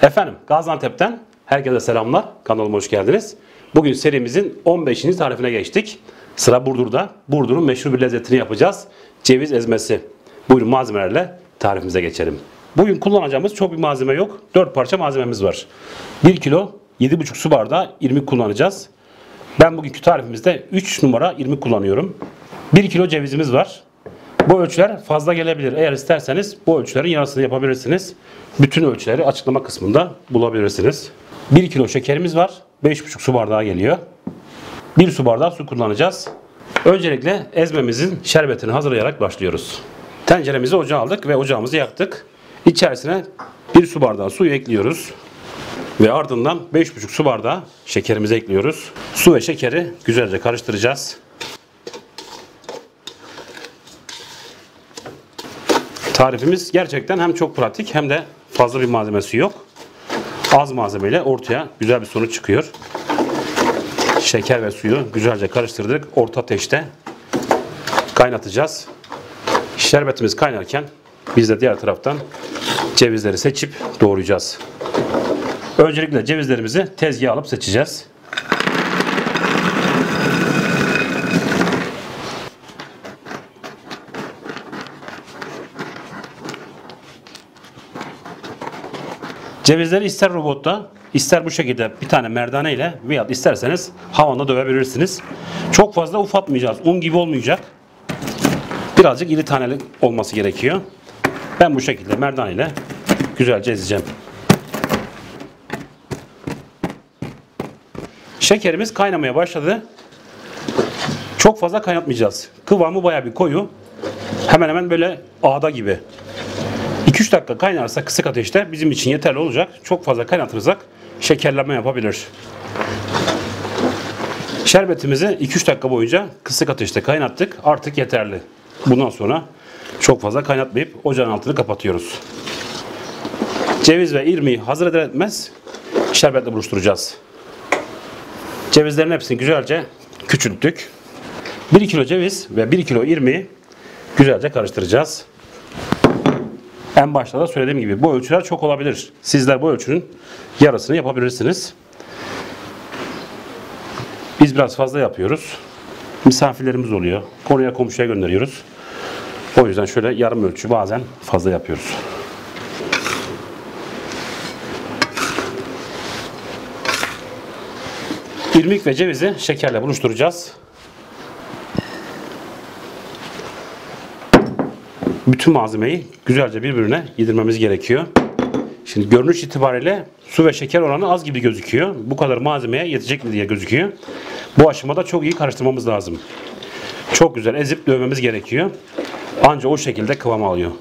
Efendim Gaziantep'ten herkese selamlar. Kanalıma hoş geldiniz. Bugün serimizin 15. tarifine geçtik. Sıra Burdur'da. Burdur'un meşhur bir lezzetini yapacağız. Ceviz ezmesi. Buyurun malzemelerle tarifimize geçelim. Bugün kullanacağımız çok bir malzeme yok. 4 parça malzememiz var. 1 kilo 7,5 su bardağı irmik kullanacağız. Ben bugünkü tarifimizde 3 numara irmik kullanıyorum. 1 kilo cevizimiz var. Bu ölçüler fazla gelebilir. Eğer isterseniz bu ölçülerin yarısını yapabilirsiniz. Bütün ölçüleri açıklama kısmında bulabilirsiniz. 1 kilo şekerimiz var. 5,5 su bardağı geliyor. 1 su bardağı su kullanacağız. Öncelikle ezmemizin şerbetini hazırlayarak başlıyoruz. Tenceremizi ocağa aldık ve ocağımızı yaktık. İçerisine 1 su bardağı suyu ekliyoruz. Ve ardından 5,5 su bardağı şekerimizi ekliyoruz. Su ve şekeri güzelce karıştıracağız. Tarifimiz gerçekten hem çok pratik hem de fazla bir malzemesi yok. Az malzemeyle ortaya güzel bir sonuç çıkıyor. Şeker ve suyu güzelce karıştırdık. Orta ateşte kaynatacağız. Şerbetimiz kaynarken biz de diğer taraftan cevizleri seçip doğrayacağız. Öncelikle cevizlerimizi tezgaha alıp seçeceğiz. Cevizleri ister robotta, ister bu şekilde bir tane merdane ile veya isterseniz havanda dövebilirsiniz. Çok fazla ufatmayacağız. Un gibi olmayacak. Birazcık iri taneli olması gerekiyor. Ben bu şekilde merdane ile güzelce ezeceğim. Şekerimiz kaynamaya başladı. Çok fazla kaynatmayacağız. Kıvamı bayağı bir koyu. Hemen hemen böyle ağda gibi. 2-3 dakika kaynarsa kısık ateşte bizim için yeterli olacak. Çok fazla kaynatırsak şekerleme yapabilir. Şerbetimizi 2-3 dakika boyunca kısık ateşte kaynattık. Artık yeterli. Bundan sonra çok fazla kaynatmayıp ocağın altını kapatıyoruz. Ceviz ve irmiği hazır eder etmez şerbetle buluşturacağız. Cevizlerin hepsini güzelce küçülttük. 1 kilo ceviz ve 1 kilo irmiği güzelce karıştıracağız. En başta da söylediğim gibi bu ölçüler çok olabilir. Sizler bu ölçünün yarısını yapabilirsiniz. Biz biraz fazla yapıyoruz. Misafirlerimiz oluyor. Konuya komşuya gönderiyoruz. O yüzden şöyle yarım ölçü bazen fazla yapıyoruz. İrmik ve cevizi şekerle buluşturacağız. Bütün malzemeyi güzelce birbirine yedirmemiz gerekiyor. Şimdi görünüş itibariyle su ve şeker oranı az gibi gözüküyor. Bu kadar malzemeye yetecek mi diye gözüküyor. Bu aşamada çok iyi karıştırmamız lazım. Çok güzel ezip dövmemiz gerekiyor. Ancak o şekilde kıvam alıyor.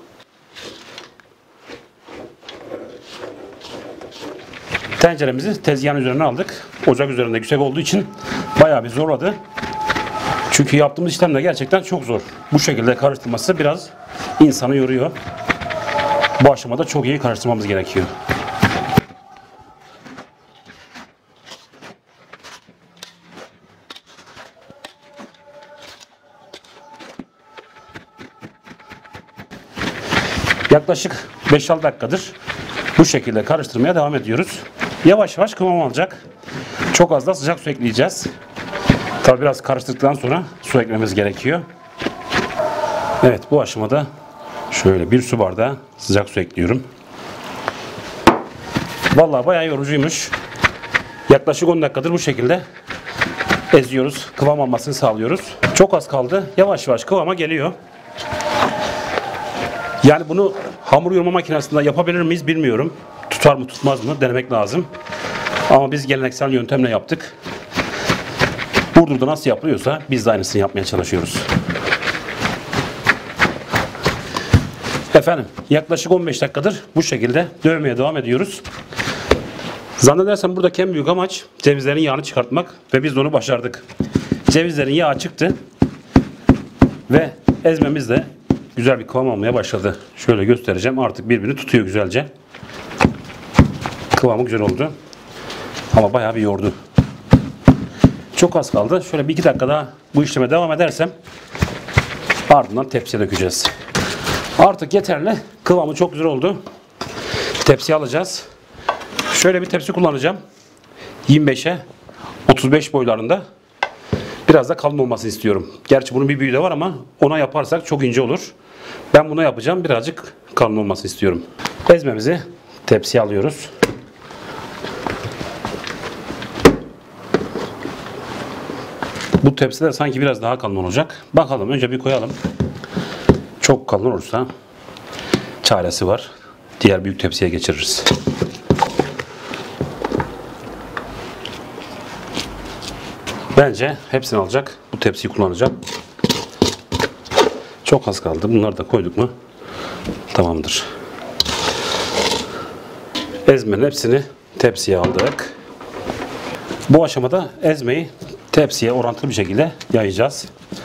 Tenceremizi tezgahın üzerine aldık. Ocak üzerinde yüksek olduğu için bayağı bir zorladı. Çünkü yaptığımız işlem de gerçekten çok zor. Bu şekilde karıştırması biraz insanı yoruyor. Bu aşamada çok iyi karıştırmamız gerekiyor. Yaklaşık 5-6 dakikadır bu şekilde karıştırmaya devam ediyoruz. Yavaş yavaş kıvam alacak. Çok az da sıcak su ekleyeceğiz. Tabi biraz karıştırdıktan sonra su eklememiz gerekiyor. Evet, bu aşamada şöyle 1 su bardağı sıcak su ekliyorum. Vallahi bayağı yorucuymuş. Yaklaşık 10 dakikadır bu şekilde eziyoruz. Kıvam almasını sağlıyoruz. Çok az kaldı. Yavaş yavaş kıvama geliyor. Yani bunu hamur yoğurma makinesinde yapabilir miyiz bilmiyorum. Tutar mı tutmaz mı denemek lazım. Ama biz geleneksel yöntemle yaptık. Burdur'da nasıl yapılıyorsa biz de aynısını yapmaya çalışıyoruz. Efendim yaklaşık 15 dakikadır bu şekilde dövmeye devam ediyoruz. Zannedersem buradaki en büyük amaç cevizlerin yağını çıkartmak ve biz de onu başardık. Cevizlerin yağı çıktı ve ezmemiz de güzel bir kıvam almaya başladı. Şöyle göstereceğim, artık birbirini tutuyor güzelce. Kıvamı güzel oldu ama bayağı bir yordu. Çok az kaldı. Şöyle 1-2 dakika daha bu işleme devam edersem ardından tepsiye dökeceğiz. Artık yeterli. Kıvamı çok güzel oldu. Tepsiye alacağız. Şöyle bir tepsi kullanacağım. 25'e 35 boylarında. Biraz da kalın olmasını istiyorum. Gerçi bunun bir büyüğü de var ama ona yaparsak çok ince olur. Ben buna yapacağım. Birazcık kalın olmasını istiyorum. Ezmemizi tepsiye alıyoruz. Bu tepsiler sanki biraz daha kalın olacak. Bakalım, önce bir koyalım. Çok kalın olursa çaresi var. Diğer büyük tepsiye geçiririz. Bence hepsini alacak. Bu tepsiyi kullanacağım. Çok az kaldı. Bunları da koyduk mu tamamdır. Ezmenin hepsini tepsiye aldık. Bu aşamada ezmeyi tepsiye orantılı bir şekilde yayacağız.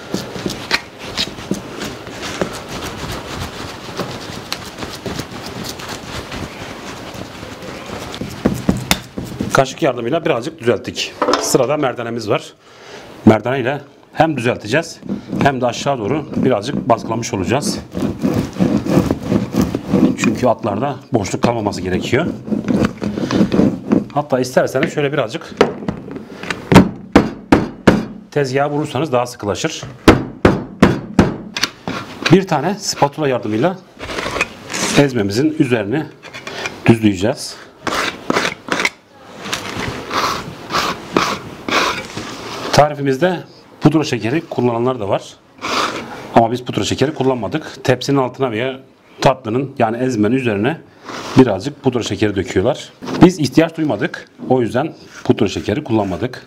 Kaşık yardımıyla birazcık düzelttik. Sırada merdanemiz var. Merdane ile hem düzelteceğiz hem de aşağı doğru birazcık baskılamış olacağız. Çünkü altlarda boşluk kalmaması gerekiyor. Hatta isterseniz şöyle birazcık tezgaha vurursanız daha sıkılaşır. Bir tane spatula yardımıyla ezmemizin üzerini düzleyeceğiz. Tarifimizde pudra şekeri kullananlar da var. Ama biz pudra şekeri kullanmadık. Tepsinin altına veya tatlının yani ezmenin üzerine birazcık pudra şekeri döküyorlar. Biz ihtiyaç duymadık. O yüzden pudra şekeri kullanmadık.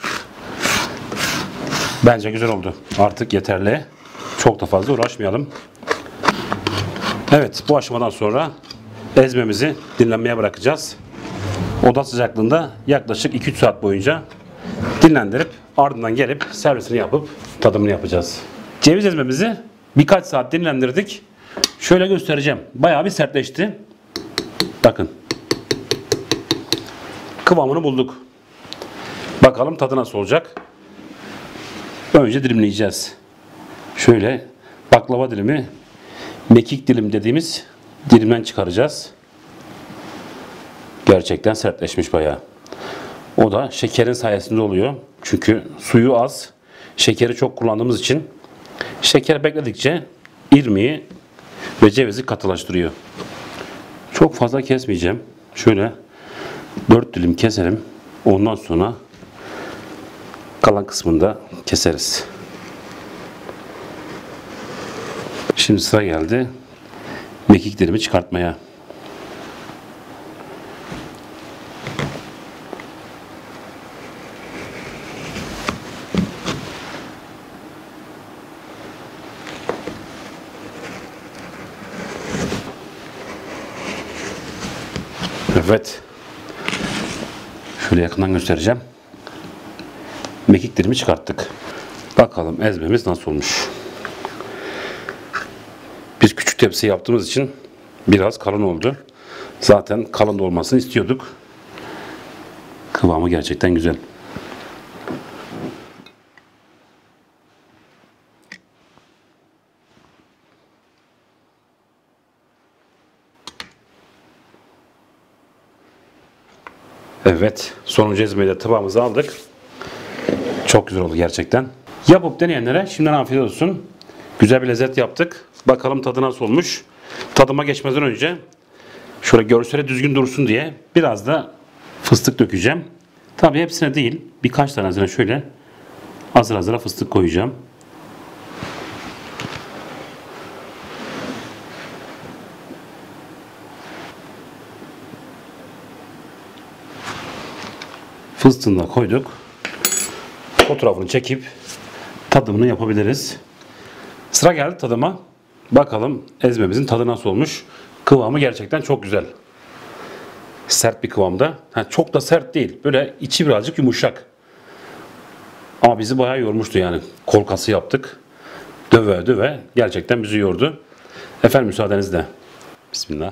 Bence güzel oldu. Artık yeterli. Çok da fazla uğraşmayalım. Evet, bu aşamadan sonra ezmemizi dinlenmeye bırakacağız. Oda sıcaklığında yaklaşık 2-3 saat boyunca dinlendirip ardından gelip servisini yapıp tadımını yapacağız. Ceviz ezmemizi birkaç saat dinlendirdik. Şöyle göstereceğim. Bayağı bir sertleşti. Bakın. Kıvamını bulduk. Bakalım tadı nasıl olacak. Önce dilimleyeceğiz. Şöyle baklava dilimi, mekik dilim dediğimiz dilimden çıkaracağız. Gerçekten sertleşmiş bayağı. O da şekerin sayesinde oluyor. Çünkü suyu az, şekeri çok kullandığımız için şeker bekledikçe irmiği ve cevizi katılaştırıyor. Çok fazla kesmeyeceğim. Şöyle 4 dilim keselim. Ondan sonra kalan kısmını da keseriz. Şimdi sıra geldi mekik dilimi çıkartmaya. Evet. Şöyle yakından göstereceğim. Mekik dilimi çıkarttık. Bakalım ezmemiz nasıl olmuş. Biz küçük tepsi yaptığımız için biraz kalın oldu. Zaten kalın da olmasını istiyorduk. Kıvamı gerçekten güzel. Evet, sonuncu ezmeyi de tabağımıza aldık. Çok güzel oldu gerçekten. Yapıp deneyenlere şimdiden afiyet olsun. Güzel bir lezzet yaptık. Bakalım tadı nasıl olmuş. Tadıma geçmeden önce şöyle görsele düzgün dursun diye biraz da fıstık dökeceğim. Tabii hepsine değil, birkaç tanesine şöyle azar azar fıstık koyacağım. Fıstığını da koyduk. Fotoğrafını çekip tadımını yapabiliriz. Sıra geldi tadıma. Bakalım ezmemizin tadı nasıl olmuş. Kıvamı gerçekten çok güzel. Sert bir kıvamda. Çok da sert değil. Böyle içi birazcık yumuşak. Ama bizi bayağı yormuştu yani. Kol kası yaptık. Döve döve gerçekten bizi yordu. Efendim müsaadenizle. Bismillah.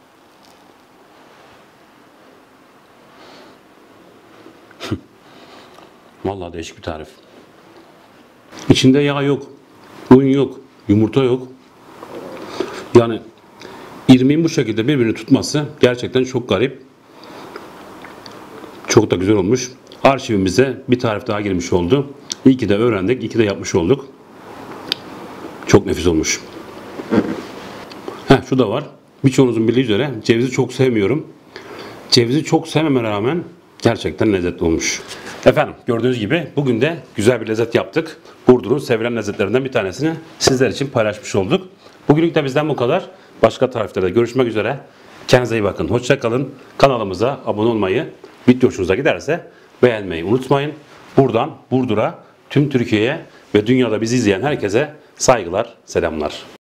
Vallahi değişik bir tarif. İçinde yağ yok, un yok, yumurta yok. Yani irmiğin bu şekilde birbirini tutması gerçekten çok garip. Çok da güzel olmuş. Arşivimize bir tarif daha girmiş oldu. İyi ki de öğrendik, iyi ki de yapmış olduk. Çok nefis olmuş. Şu da var. Birçoğunuzun bildiği üzere cevizi çok sevmiyorum. Cevizi çok sevmeme rağmen gerçekten lezzetli olmuş. Efendim gördüğünüz gibi bugün de güzel bir lezzet yaptık. Burdur'un sevilen lezzetlerinden bir tanesini sizler için paylaşmış olduk. Bugünlük de bizden bu kadar. Başka tariflerde görüşmek üzere. Kendinize iyi bakın. Hoşça kalın. Kanalımıza abone olmayı, video hoşunuza giderse beğenmeyi unutmayın. Buradan Burdur'a, tüm Türkiye'ye ve dünyada bizi izleyen herkese saygılar, selamlar.